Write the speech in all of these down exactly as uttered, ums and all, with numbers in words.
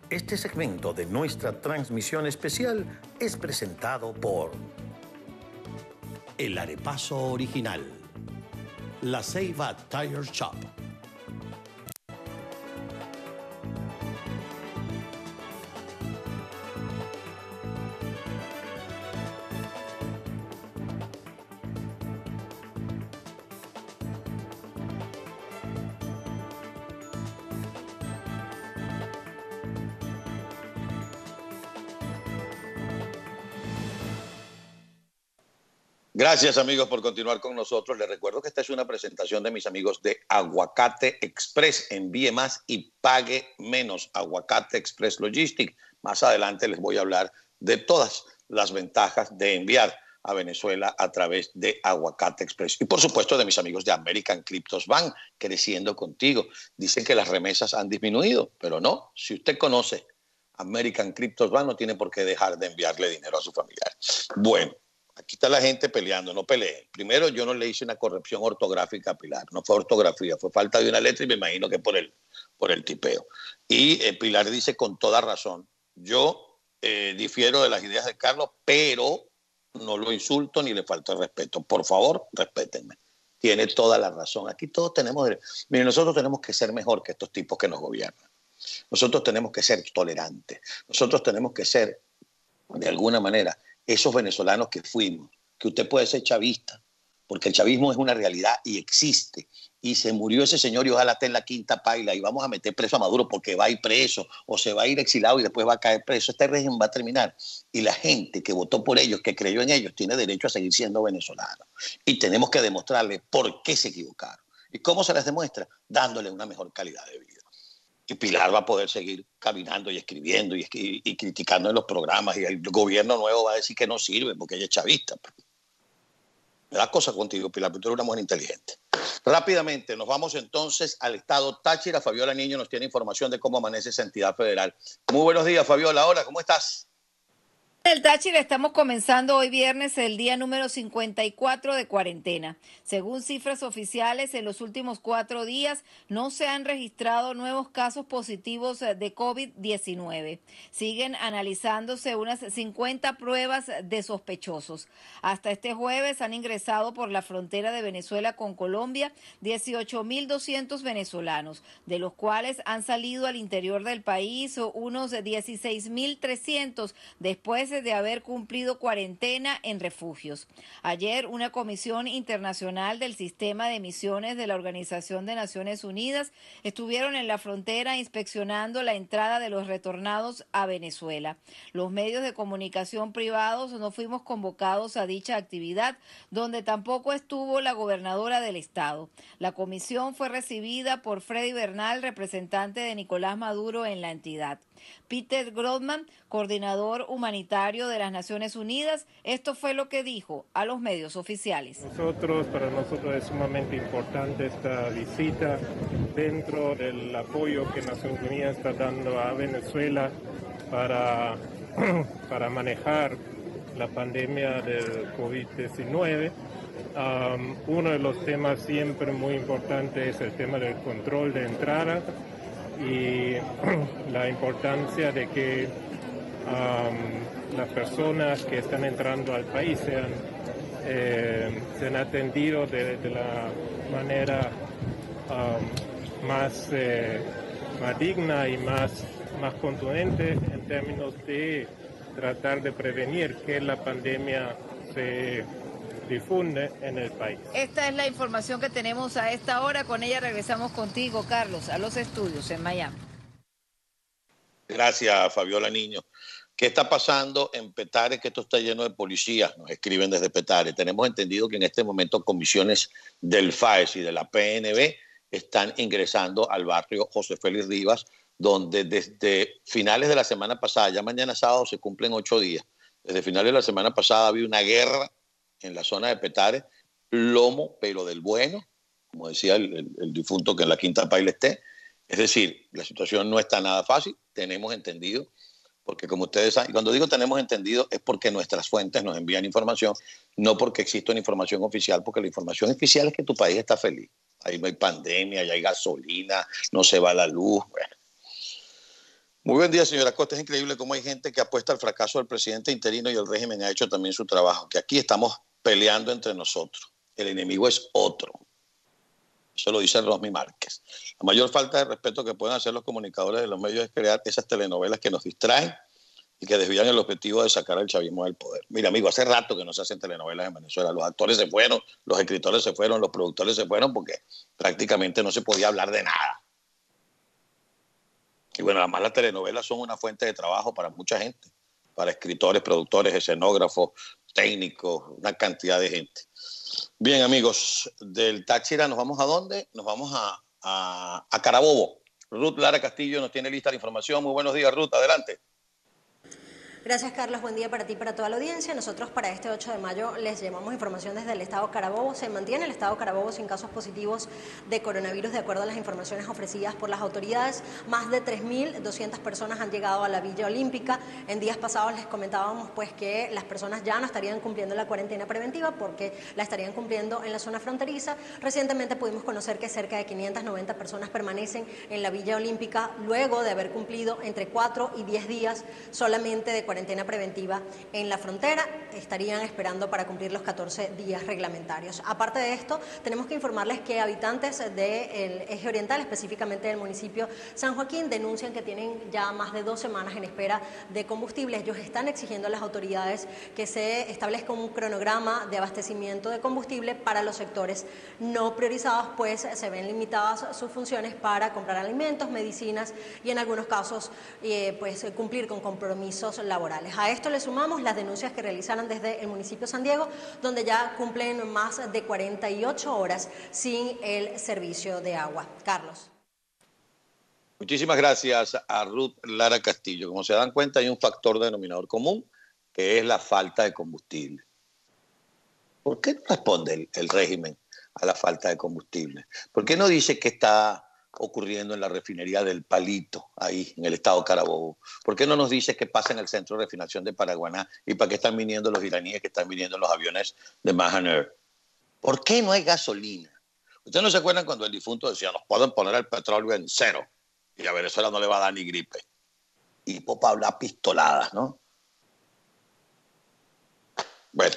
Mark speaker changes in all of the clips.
Speaker 1: Este segmento de nuestra transmisión especial es presentado por
Speaker 2: El Arepaso Original, La Ceiba Tire Shop,
Speaker 3: Gracias, amigos, por continuar con nosotros. Les recuerdo que esta es una presentación de mis amigos de Aguacate Express. Envíe más y pague menos. Aguacate Express Logistics. Más adelante les voy a hablar de todas las ventajas de enviar a Venezuela a través de Aguacate Express. Y, por supuesto, de mis amigos de American Cryptos Bank, creciendo contigo. Dicen que las remesas han disminuido, pero no. Si usted conoce American Cryptos Bank, no tiene por qué dejar de enviarle dinero a su familiar. Bueno. Aquí está la gente peleando, no peleen. Primero, yo no le hice una corrección ortográfica a Pilar, no fue ortografía, fue falta de una letra y me imagino que por el, por el tipeo. Y eh, Pilar dice con toda razón, yo eh, difiero de las ideas de Carlos, pero no lo insulto ni le falto el respeto. Por favor, respétenme. Tiene toda la razón. Aquí todos tenemos... Miren, nosotros tenemos que ser mejor que estos tipos que nos gobiernan. Nosotros tenemos que ser tolerantes. Nosotros tenemos que ser, de alguna manera, esos venezolanos que fuimos, que usted puede ser chavista, porque el chavismo es una realidad y existe, y se murió ese señor y ojalá esté en la quinta paila y vamos a meter preso a Maduro porque va a ir preso o se va a ir exilado y después va a caer preso. Este régimen va a terminar y la gente que votó por ellos, que creyó en ellos, tiene derecho a seguir siendo venezolano y tenemos que demostrarles por qué se equivocaron. ¿Y cómo se les demuestra? Dándole una mejor calidad de vida. Y Pilar va a poder seguir caminando y escribiendo y, y, y criticando en los programas y el gobierno nuevo va a decir que no sirve porque ella es chavista. Me da cosa contigo, Pilar, pero tú eres una mujer inteligente. Rápidamente, nos vamos entonces al estado Táchira. Fabiola Niño nos tiene información de cómo amanece esa entidad federal. Muy buenos días, Fabiola. Hola, ¿cómo estás?
Speaker 4: El Táchira estamos comenzando hoy viernes el día número cincuenta y cuatro de cuarentena. Según cifras oficiales, en los últimos cuatro días no se han registrado nuevos casos positivos de COVID diecinueve. Siguen analizándose unas cincuenta pruebas de sospechosos. Hasta este jueves han ingresado por la frontera de Venezuela con Colombia dieciocho mil doscientos venezolanos, de los cuales han salido al interior del país unos dieciséis mil trescientos después de de haber cumplido cuarentena en refugios. Ayer, una comisión internacional del sistema de misiones de la Organización de Naciones Unidas estuvieron en la frontera inspeccionando la entrada de los retornados a Venezuela. Los medios de comunicación privados no fuimos convocados a dicha actividad, donde tampoco estuvo la gobernadora del estado. La comisión fue recibida por Freddy Bernal, representante de Nicolás Maduro en la entidad. Peter Grodman, coordinador humanitario de las Naciones Unidas, esto fue lo que dijo a los medios oficiales.
Speaker 5: Nosotros, para nosotros es sumamente importante esta visita dentro del apoyo que Naciones Unidas está dando a Venezuela para, para manejar la pandemia del COVID diecinueve. Um, uno de los temas siempre muy importantes es el tema del control de entrada y la importancia de que um, las personas que están entrando al país sean, eh, sean atendidos de, de la manera um, más, eh, más digna y más, más contundente en términos de tratar de prevenir que la pandemia se difunde en el país.
Speaker 4: Esta es la información que tenemos a esta hora. Con ella regresamos contigo, Carlos, a los estudios en Miami.
Speaker 3: Gracias, Fabiola Niño. ¿Qué está pasando en Petare? Que esto está lleno de policías, nos escriben desde Petare. Tenemos entendido que en este momento comisiones del F A E S y de la P N B están ingresando al barrio José Félix Rivas, donde desde finales de la semana pasada, ya mañana sábado se cumplen ocho días, desde finales de la semana pasada había una guerra en la zona de Petare, plomo, pero del bueno, como decía el, el, el difunto que en la quinta paila esté. Es decir, la situación no está nada fácil, tenemos entendido, porque como ustedes saben, cuando digo tenemos entendido es porque nuestras fuentes nos envían información, no porque exista una información oficial, porque la información oficial es que tu país está feliz. Ahí no hay pandemia, ya hay gasolina, no se va la luz. Bueno. Muy buen día, señora Costa. Es increíble cómo hay gente que apuesta al fracaso del presidente interino y el régimen ha hecho también su trabajo, que aquí estamos peleando entre nosotros. El enemigo es otro. Eso lo dice Rosmi Márquez. La mayor falta de respeto que pueden hacer los comunicadores de los medios es crear esas telenovelas que nos distraen y que desvían el objetivo de sacar al chavismo del poder. Mira, amigo, hace rato que no se hacen telenovelas en Venezuela. Los actores se fueron, los escritores se fueron, los productores se fueron porque prácticamente no se podía hablar de nada. Y bueno, además las telenovelas son una fuente de trabajo para mucha gente, para escritores, productores, escenógrafos, técnicos, una cantidad de gente. Bien, amigos, del Táchira nos vamos a dónde? Nos vamos a, a, a Carabobo. Ruth Lara Castillo nos tiene lista la información. Muy buenos días, Ruth, adelante.
Speaker 6: Gracias, Carlos. Buen día para ti y para toda la audiencia. Nosotros para este ocho de mayo les llevamos información desde el estado Carabobo. Se mantiene el estado Carabobo sin casos positivos de coronavirus de acuerdo a las informaciones ofrecidas por las autoridades. Más de tres mil doscientas personas han llegado a la Villa Olímpica. En días pasados les comentábamos pues que las personas ya no estarían cumpliendo la cuarentena preventiva porque la estarían cumpliendo en la zona fronteriza. Recientemente pudimos conocer que cerca de quinientas noventa personas permanecen en la Villa Olímpica luego de haber cumplido entre cuatro y diez días solamente de cuarentena cuarentena preventiva en la frontera, estarían esperando para cumplir los catorce días reglamentarios. Aparte de esto, tenemos que informarles que habitantes del eje oriental, específicamente del municipio San Joaquín, denuncian que tienen ya más de dos semanas en espera de combustible. Ellos están exigiendo a las autoridades que se establezca un cronograma de abastecimiento de combustible para los sectores no priorizados, pues se ven limitadas sus funciones para comprar alimentos, medicinas y en algunos casos eh, pues cumplir con compromisos laborales. A esto le sumamos las denuncias que realizaron desde el municipio San Diego, donde ya cumplen más de cuarenta y ocho horas sin el servicio de agua. Carlos.
Speaker 3: Muchísimas gracias a Ruth Lara Castillo. Como se dan cuenta, hay un factor denominador común, que es la falta de combustible. ¿Por qué no responde el, el régimen a la falta de combustible? ¿Por qué no dice que está ocurriendo en la refinería del Palito, ahí en el estado Carabobo? ¿Por qué no nos dice qué pasa en el centro de refinación de Paraguaná y para qué están viniendo los iraníes, que están viniendo los aviones de Mahan Air? ¿Por qué no hay gasolina? ¿Ustedes no se acuerdan cuando el difunto decía, nos pueden poner el petróleo en cero y a Venezuela no le va a dar ni gripe? Y Popa habla pistoladas, ¿no? Bueno.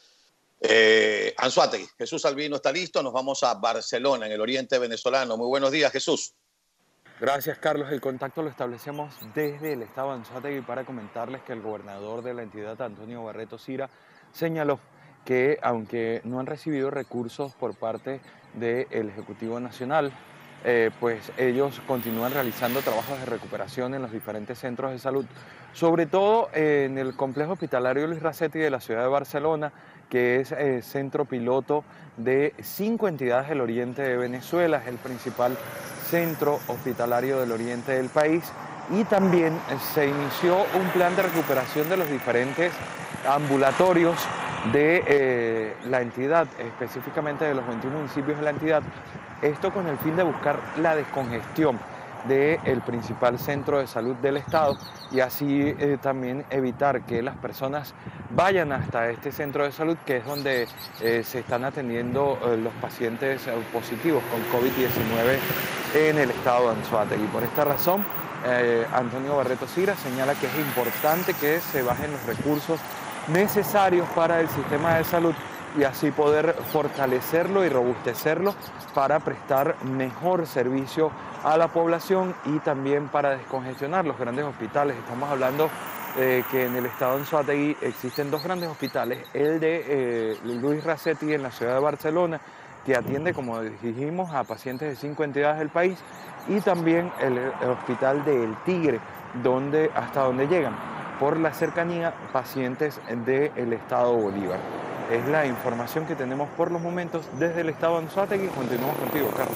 Speaker 3: Eh, Anzoátegui, Jesús Albino está listo, nos vamos a Barcelona, en el oriente venezolano. Muy buenos días, Jesús.
Speaker 7: Gracias, Carlos. El contacto lo establecemos desde el estado de Anzoátegui para comentarles que el gobernador de la entidad, Antonio Barreto Sira, señaló que aunque no han recibido recursos por parte del Ejecutivo Nacional, eh, pues ellos continúan realizando trabajos de recuperación en los diferentes centros de salud, sobre todo en el complejo hospitalario Luis Racetti de la ciudad de Barcelona, que es eh, centro piloto de cinco entidades del oriente de Venezuela, es el principal centro hospitalario del oriente del país, y también eh, se inició un plan de recuperación de los diferentes ambulatorios de eh, la entidad, específicamente de los veintiún municipios de la entidad, esto con el fin de buscar la descongestión del principal centro de salud del estado y así eh, también evitar que las personas vayan hasta este centro de salud, que es donde eh, se están atendiendo eh, los pacientes eh, positivos con COVID diecinueve en el estado de Anzoátegui. Por esta razón, eh, Antonio Barreto Sira señala que es importante que se bajen los recursos necesarios para el sistema de salud y así poder fortalecerlo y robustecerlo para prestar mejor servicio a la población y también para descongestionar los grandes hospitales. Estamos hablando eh, que en el estado de Anzoátegui existen dos grandes hospitales, el de eh, Luis Racetti en la ciudad de Barcelona, que atiende, como dijimos, a pacientes de cinco entidades del país, y también el, el hospital de El Tigre, donde, hasta donde llegan por la cercanía pacientes del estado Bolívar. Es la información que tenemos por los momentos desde el estado de Anzoátegui. Continuamos contigo, Carlos.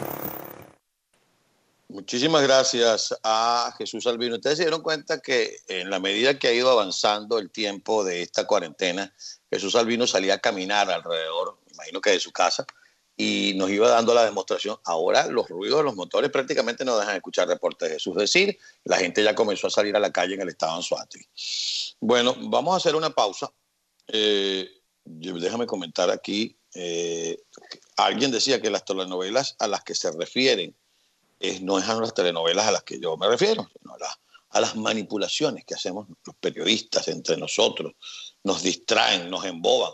Speaker 3: Muchísimas gracias a Jesús Albino. Ustedes se dieron cuenta que en la medida que ha ido avanzando el tiempo de esta cuarentena, Jesús Albino salía a caminar alrededor, me imagino que de su casa, y nos iba dando la demostración. Ahora los ruidos de los motores prácticamente no dejan escuchar reportes de Jesús decir. La gente ya comenzó a salir a la calle en el estado de Anzoátegui. Bueno, vamos a hacer una pausa. Eh, déjame comentar aquí. Eh, alguien decía que las telenovelas a las que se refieren es, no es a las telenovelas a las que yo me refiero, sino a, la, a las manipulaciones que hacemos los periodistas entre nosotros. Nos distraen, nos emboban.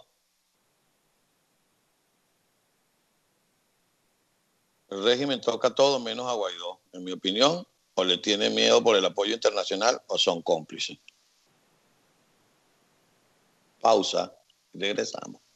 Speaker 3: El régimen toca todo menos a Guaidó, en mi opinión, o le tiene miedo por el apoyo internacional o son cómplices. Pausa y regresamos.